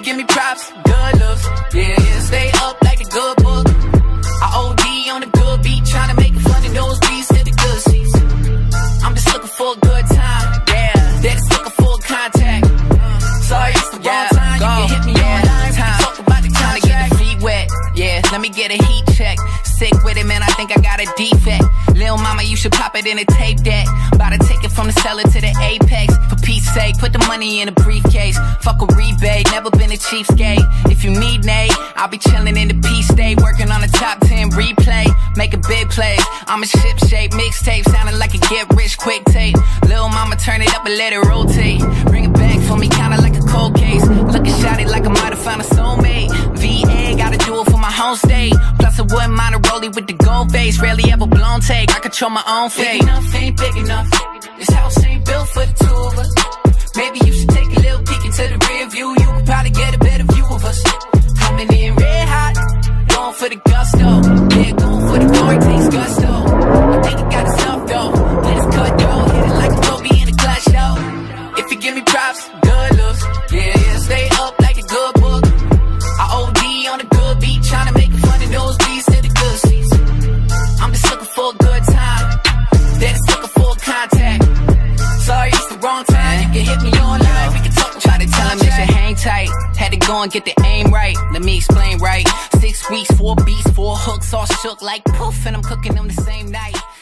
give me props, good looks. Yeah, yeah, stay up like the good book. I OD on the good beat, tryna make it funny, those beats to the good seats. I'm just looking for a good time, yeah. They're just looking for a contact. Sorry, it's the wrong time. You can hit me on time. Talk about the time to get the feet wet. Yeah, let me get a heat check. Sick with it, man, I think I got a defect. Lil' mama, you should pop it in a tape deck. About to take it from the cellar to the apex. For Pete's sake, put the money in a briefcase. Fuck a rebate, never been a cheapskate. If you need Nate, I'll be chilling in the P-State. Working on a top 10 replay. Making big plays, I'm a ship shape. Mixtape, sounding like a get rich quick tape. Lil' mama, turn it up and let it rotate. Bring it back for me, kinda like a cold case. Looking shot it like I might've found a soulmate. VA, gotta do it for my home state. Plus I wouldn't mind a rollie with the gold face. Rarely ever blown take, I control my own fate. Big enough, ain't big enough. This house ain't built for the two of us. Maybe you should take a little peek into the rear view. You could probably get a better view of us. Coming in red hot, going for the gusto. Yeah, going for the glory, takes gusto. I think it got enough though. Let us cut though, hit it like a Kobe in a clutch though. If you give me props, good looks. Yeah, yeah, stay up like a good book. I OD on a good beat, tryna make it funny, those beats to the good seats. I'm just looking for a good time. They're just looking for a contact. Sorry, it's the wrong time. You can hit me online, we can talk. Try to tell him it should hang tight. Had to go and get the aim right. Let me explain right. 6 weeks, 4 beats, 4 hooks, all shook like poof, and I'm cooking them the same night.